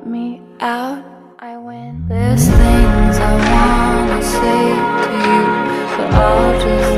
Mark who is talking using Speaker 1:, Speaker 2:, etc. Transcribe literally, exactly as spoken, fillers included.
Speaker 1: count me out, I win. There's things I wanna say to you, but I'll just